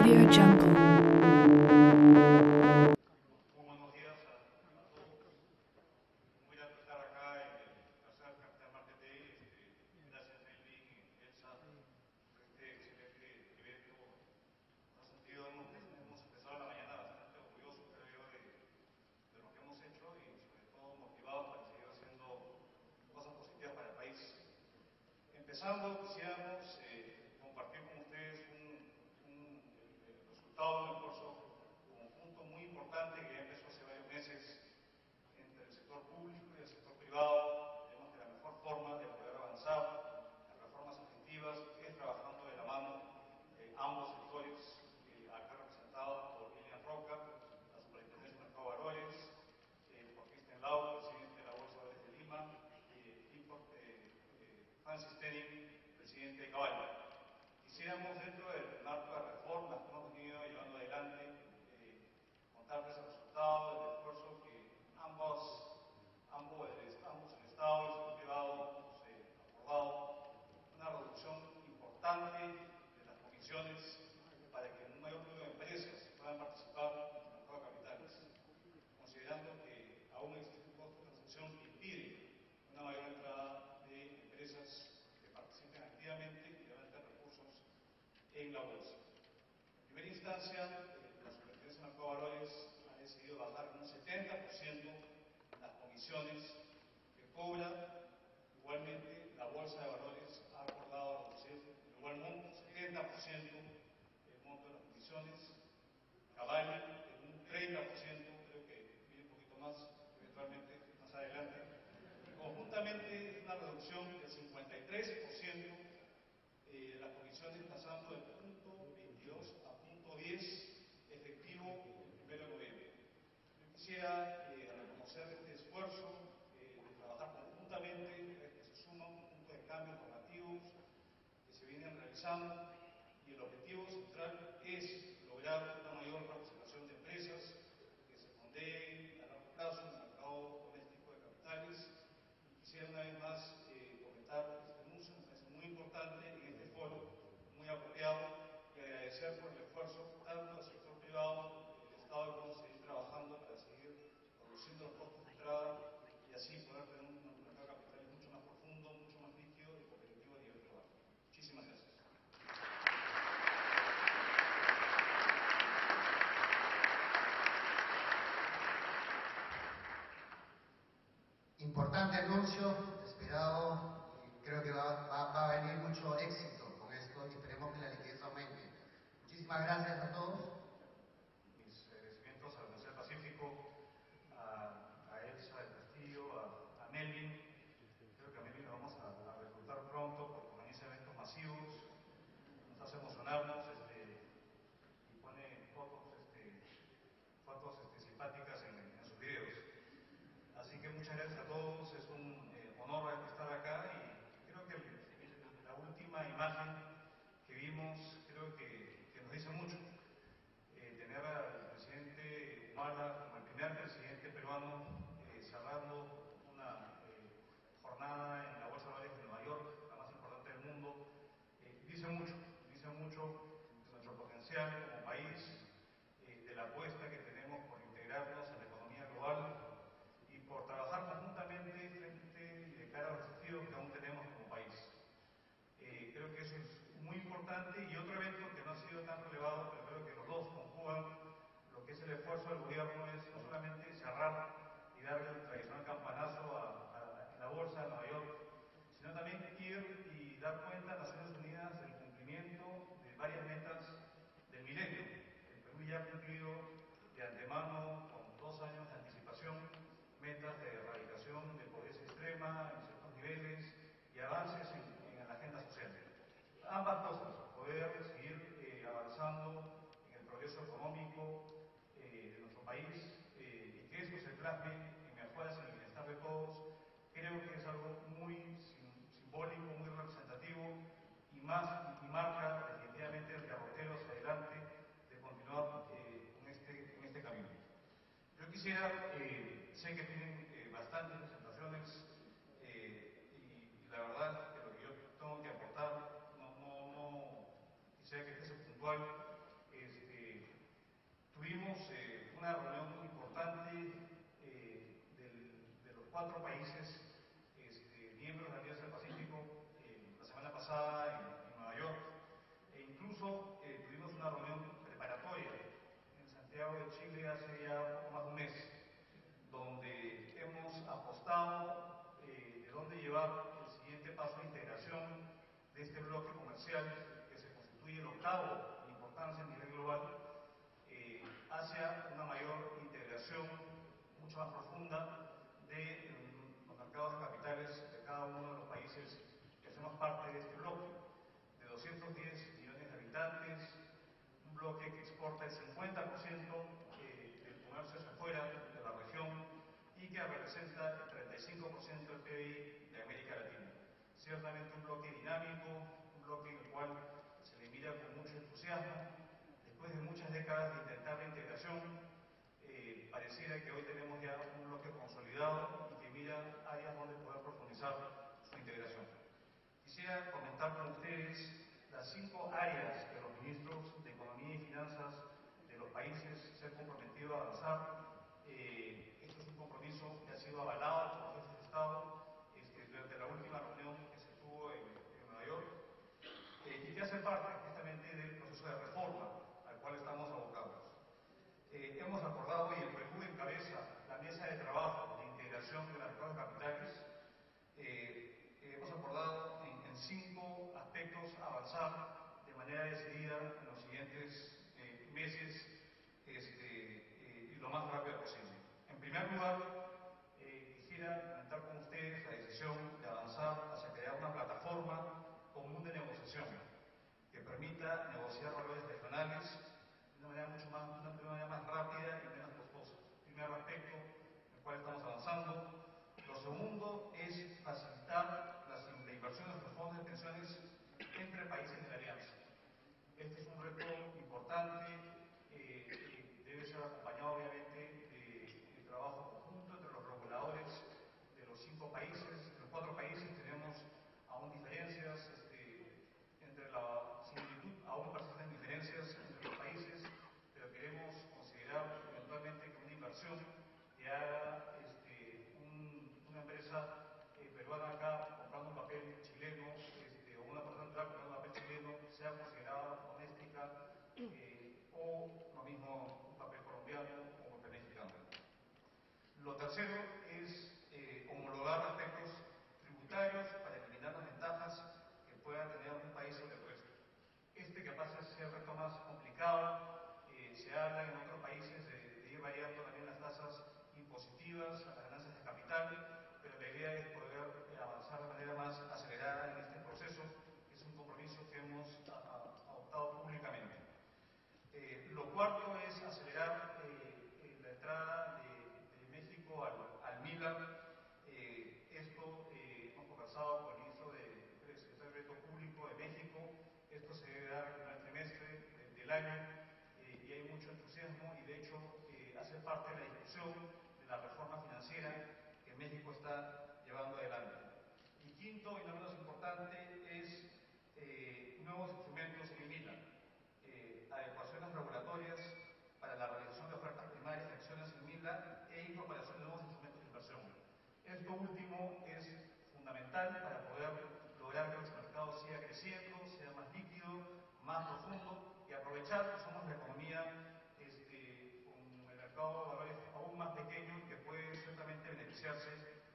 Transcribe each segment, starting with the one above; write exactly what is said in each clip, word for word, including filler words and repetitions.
AudioJungle. Muy buenos días a, a todos. Muy grato estar acá en el tercer Capital Market Day. Este, gracias Melvin y Elsa por este excelente evento. Nos ha sentido, hemos, hemos empezado la mañana bastante orgullosos, creo yo, de, de lo que hemos hecho y sobre todo motivados para seguir haciendo cosas positivas para el país. Empezando, quisiéramos eh, compartir con ustedes un, un, el, el resultado de un esfuerzo conjunto muy importante que ya empezó hace varios meses entre el sector público y el sector privado. Vemos que la mejor forma de poder avanzar en reformas efectivas es trabajando de la mano eh, ambos sectores, eh, acá representados por Lilian Roca, la Superintendencia de Mercado de Valores, eh, por Cristian Lau, presidente de la Bolsa de Valores de Lima, eh, y por eh, eh, Francis Tenning, presidente de Caballo. Quisiéramos, dentro del marco de reformas que hemos venido llevando adelante, eh, contarles el resultado del esfuerzo que ambos, ambos, el, ambos el Estado y el sector privado hemos eh, acordado una reducción importante de las comisiones para que un mayor número de empresas puedan participar en el mercado de capitales, considerando que aún existe un costo de transacción que impide una mayor entrada de empresas que participen activamente y levanten recursos en la bolsa. En primera instancia, eh, la Superintendencia de Mercado de Valores ha decidido bajar un setenta por ciento las comisiones que cobra. Igualmente, la Bolsa de Valores ha acordado reducir en igual monto, setenta por ciento el monto de las comisiones. Caballo en un treinta por ciento, creo que viene un poquito más, eventualmente más adelante. Y conjuntamente es una reducción del cincuenta y tres por ciento eh, de las comisiones, pasando del punto veintidós a punto diez efectivo el primero de noviembre. Yo quisiera eh, reconocer este esfuerzo eh, de trabajar conjuntamente, eh, que se suma un conjunto de cambios normativos que se vienen realizando, y el objetivo central es lograr una mayor participación de empresas que se fondeen a largo plazo en el mercado doméstico de capitales. Y quisiera una vez más eh, comentar este anuncio, me parece muy importante en este foro, muy apropiado, y agradecer por el esfuerzo tanto del sector privado, el Estado, y vamos a seguir trabajando para seguir reduciendo los costos de entrada y así poder tener un mercado de capitales mucho más profundo, mucho más líquido y competitivo a nivel global. Muchísimas gracias. Importante anuncio, esperado, y creo que va, va, va a venir mucho éxito con esto y esperemos que la liquidez aumente. Muchísimas gracias a todos. Mis agradecimientos a la Universidad del Pacífico, a, a Elsa del Castillo, a, a Melvin. Creo que a Melvin lo vamos a, a reclutar pronto porque organiza eventos masivos, nos hace emocionarnos este, y pone fotos, este, fotos este, simpáticas en, en sus videos. Así que muchas gracias a todos, es un eh, honor estar acá y creo que el, el, la última imagen que vimos creo que, que nos dice mucho. Eh, tener al presidente Humala como el primer presidente peruano eh, cerrando una eh, jornada en la Bolsa de Valores de Nueva York, la más importante del mundo, eh, dice mucho, dice mucho de nuestro potencial como país, eh, de la apuesta que tenemos por integrarnos a la economía global y por trabajar conjuntamente frente y de cara a los desafíos que aún tenemos como país. Eh, creo que eso es muy importante, y otro evento que no ha sido tan relevado, pero creo que los dos conjugan lo que es el esfuerzo del gobierno, es no solamente cerrar y darle el tradicional campanazo a, a, a la Bolsa de Nueva York, sino también ir y dar cuenta a Naciones Unidas del cumplimiento de varias metas del milenio. El Perú ya ha cumplido de antemano, con dos años de anticipación, metas de erradicación de pobreza extrema en ciertos niveles y avances en, en la agenda social. Ambas cosas, poder seguir eh, avanzando en el progreso económico eh, de nuestro país eh, y que eso se plasme en mejoras en el bienestar de todos, creo que es algo muy sim simbólico, muy representativo y, más, y marca definitivamente el derrotero hacia adelante de continuar eh, en, este, en este camino. Yo quisiera, eh, sé que tienen eh, bastantes presentaciones eh, y, y la verdad que lo que yo tengo que aportar no, no, no quisiera que fuese puntual, es comercial que se constituye el octavo en importancia a nivel global, eh, hacia una mayor integración mucho más profunda de eh, los mercados de capitales de cada uno de los países que hacemos parte de este bloque, de doscientos diez millones de habitantes, un bloque que exporta el cincuenta por ciento eh, del comercio hacia afuera de la región y que representa el treinta y cinco por ciento del P I B de América Latina. Ciertamente un bloque dinámico, un bloque en el cual se le mira con mucho entusiasmo. Después de muchas décadas de intentar la integración, eh, pareciera que hoy tenemos ya un bloque consolidado y que mira áreas donde poder profundizar su integración. Quisiera comentar con ustedes las cinco áreas que los ministros de Economía y Finanzas de los países se han comprometido a avanzar. Eh, esto es un compromiso que ha sido avalado por los jefes de Estado este, durante la última reunión que se tuvo en, en Nueva York eh, y que hace parte justamente del proceso de reforma al cual estamos abocados. Eh, hemos acordado, y el Perú encabeza la mesa de trabajo de integración de los mercados de capitales. Eh, eh, hemos acordado en, en cinco aspectos avanzar de manera decidida en los siguientes eh, meses este, eh, y lo más rápido posible. En primer lugar, eh, quisiera comentar con ustedes la decisión de avanzar hacia crear una plataforma común de negociación que permita negociar valores regionales de una manera mucho más, una, de una manera más rápida y menos costosa. Primer aspecto en el cual estamos avanzando. Lo segundo es facilitar las, la inversión de los fondos de pensiones entre países de la Alianza. Este es un reto importante, eh, que debe ser acompañado obviamente de, de trabajo conjunto entre los reguladores de los cinco países. De los cuatro países tenemos aún diferencias, este, entre la similitud, aún persisten diferencias entre los países, pero queremos considerar eventualmente que una inversión que haga este, un, una empresa eh, peruana acá comprando un papel chileno, este, o una persona acá comprando un papel chileno, sea considerada doméstica, eh, o lo mismo un papel colombiano o un papel mexicano. Lo tercero es eh, homologar aspectos tributarios para eliminar las ventajas que pueda tener un país sobre el resto. Este capaz es el reto más complicado. Eh, se habla en otros países de, de ir variando también las tasas impositivas a las ganancias de capital, pero la idea es poder eh, avanzar de manera más acelerada en este proceso, que es un compromiso que hemos a, a, adoptado públicamente. Eh, lo cuarto es acelerar eh, la entrada de, de México al, al MILA. Eh, esto eh, hemos conversado con el ministro de, del Secretario Público de México. Esto se debe dar en el primer trimestre de, del año eh, y hay mucho entusiasmo y de hecho eh, hace parte de la discusión de la reforma financiera que México está llevando adelante. Y quinto y no menos importante es eh, nuevos instrumentos en MILA. Eh, adecuaciones regulatorias para la realización de ofertas primarias de acciones en MILA e incorporación de nuevos instrumentos de inversión. Esto último es fundamental para poder lograr que nuestro mercado siga creciendo, sea más líquido, más profundo y aprovechar que somos la economía este, con el mercado de valores aún más pequeño y que puede ciertamente beneficiarse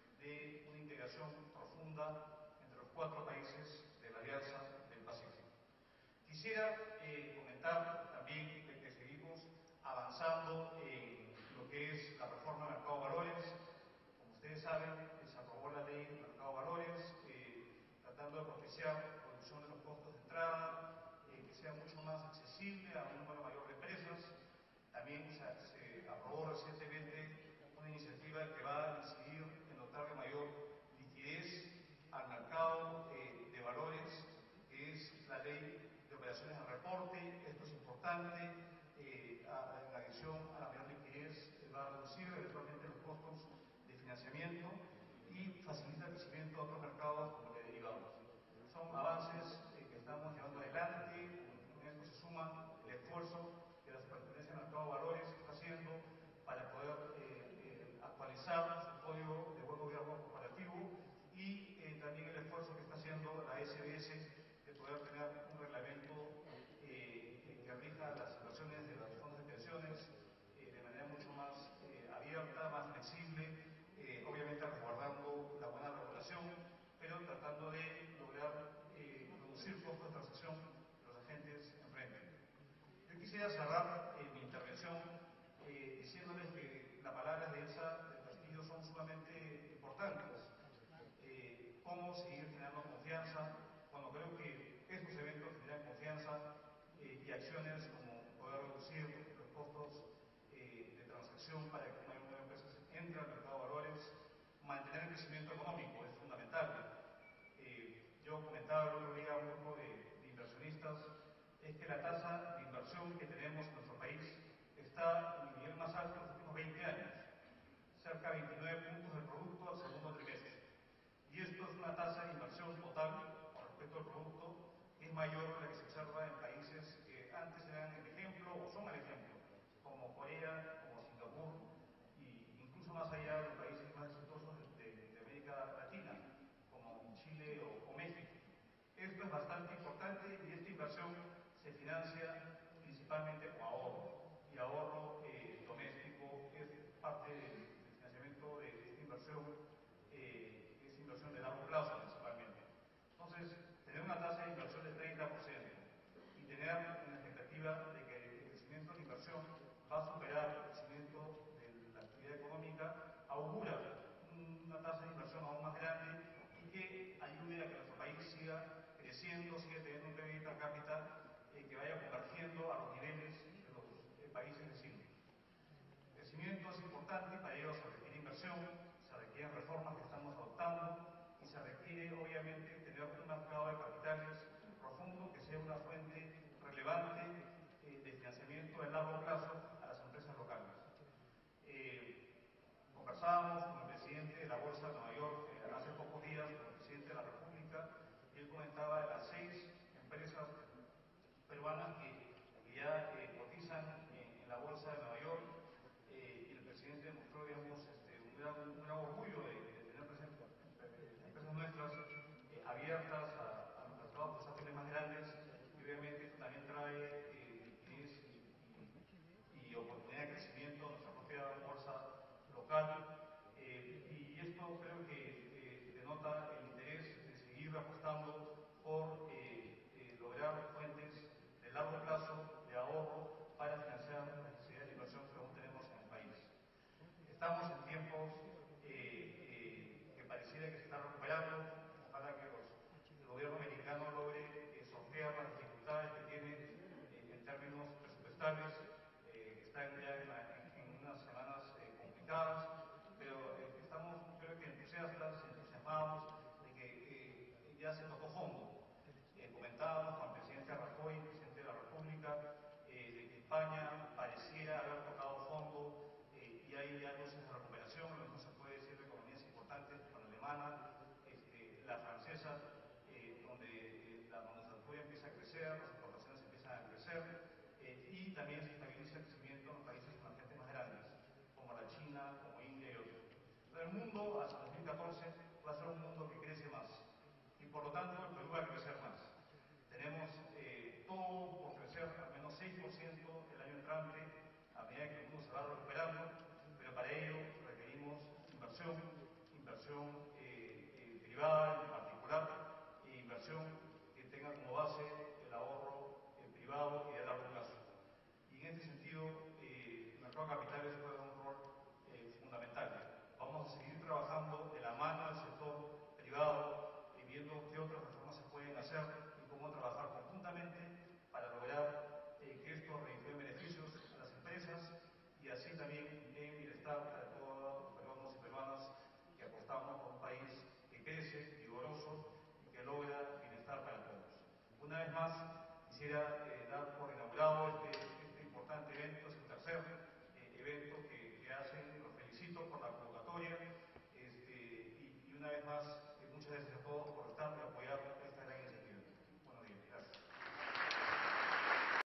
de una integración profunda entre los cuatro países de la Alianza del Pacífico. Quisiera eh, comentar también que, que seguimos avanzando en lo que es la reforma del mercado de valores. Como ustedes saben, se aprobó la ley del mercado de valores, eh, tratando de propiciar la reducción de los costos de entrada, eh, que sea mucho más accesible a un número mayor de empresas. También se, se aprobó recientemente una iniciativa que va a incidir en dotar de mayor liquidez al mercado eh, de valores, que es la ley de operaciones de reporte. Esto es importante, eh, a, en adición a la mayor liquidez, eh, va a reducir eventualmente los costos de financiamiento y facilita el crecimiento de otros mercados como el de derivados. Son avances eh, que estamos llevando adelante. Con esto se suma el esfuerzo que la Superintendencia del Mercado de Valores está haciendo para poder eh, eh, actualizar su código de buen gobierno corporativo y eh, también el esfuerzo que está haciendo la S B S de poder tener un reglamento eh, que rija las inversiones de las transacción que los agentes enfrenten. Yo quisiera cerrar eh, mi intervención eh, diciéndoles que las palabras de Elsa del Castillo son sumamente importantes. Eh, cómo seguir generando confianza, cuando creo que estos eventos generan confianza eh, y acciones como poder reducir los costos eh, de transacción para que un mayor número de empresas entre al mercado de valores, mantener el crecimiento económico es fundamental. Eh, yo comentaba el otro día a un grupo de, de inversionistas, es que la tasa de inversión que tenemos en nuestro país está en el nivel más alto en los últimos veinte años, cerca de veintinueve puntos del producto al segundo trimestre. Y esto es una tasa de inversión total con respecto al producto que es mayor a la que se observa en países que antes eran el ejemplo o son el ejemplo, como Corea, como Singapur e incluso más allá de los países más exitosos de, de América Latina, como Chile o, o México. Esto es bastante importante y esta inversión se financia principalmente con ahorro, y ahorro eh, doméstico es parte del, del financiamiento de esta inversión, eh, es inversión de largo plazo principalmente. Entonces, tener una tasa de inversión del treinta por ciento y tener una expectativa de que el crecimiento de la inversión va a superar el crecimiento de la actividad económica, augura una tasa de inversión aún más grande y que ayude a que nuestro país siga creciendo, siga teniendo un P I B per cápita eh, que vaya convergiendo a los niveles de los eh, países vecinos. El crecimiento es importante y para ello se requiere inversión, se requieren reformas que estamos adoptando y se requiere obviamente tener un mercado de capitales profundo que sea una fuente relevante eh, de financiamiento de largo plazo a las empresas locales. Eh, conversábamos con el presidente de la Bolsa de Nueva York eh, hace pocos días, con el presidente de la República, y él comentaba de las seis empresas peruanas que, que ya eh, cotizan en, en la Bolsa de Nueva York, eh, y el presidente demostró, digamos, este, un, gran, un gran orgullo de, de tener presentes eh, empresas nuestras eh, abiertas a, a los mercados bursátiles más grandes, y obviamente esto también trae eh, liquidez y, y, y oportunidad de crecimiento a nuestra propia bolsa local, eh, y esto creo que eh, denota el interés de seguir apostando por eh, eh, lograr fuentes de largo plazo de ahorro para financiar las necesidades de inversión que aún tenemos en el país. Estamos en tiempos eh, eh, que pareciera que se están recuperando, ojalá que los, el gobierno americano logre eh, sortear las dificultades que tiene eh, en términos presupuestales, eh, están ya en, la, en, en unas semanas eh, complicadas, pero eh, estamos creo que entusiastas, entusiasmados de que eh, ya se tocó fondo. Eh, comentábamos con el presidente Rajoy, el presidente de la República, eh, de que España pareciera haber tocado fondo eh, y hay ya luces de recuperación. Lo mismo se puede decir de economías importantes como la alemana, este, la francesa, eh, donde eh, la manufactura empieza a crecer, las exportaciones empiezan a crecer eh, y también se estabiliza el crecimiento en los países emergentes más grandes, como la China, como India y otros. Pero el mundo hasta dos mil catorce va a ser un mundo que crece más y por lo tanto el Perú va a crecer más. Tenemos eh, todo por crecer al menos seis por ciento el año entrante a medida que el mundo se va recuperando, pero para ello requerimos inversión, inversión eh, eh, privada en particular, e inversión que tenga como base el ahorro eh, privado y de largo plazo. Y en este sentido, eh, el mercado de capitales juega un rol eh, fundamental. Vamos a seguir trabajando de la mano del sector privado, y viendo qué otras reformas se pueden hacer y cómo trabajar conjuntamente para lograr eh, que esto reditúe beneficios a las empresas y así también en bienestar para todos los peruanos y peruanas que apostamos por un país que crece, vigoroso y que logra bienestar para todos. Una vez más, quisiera eh, dar por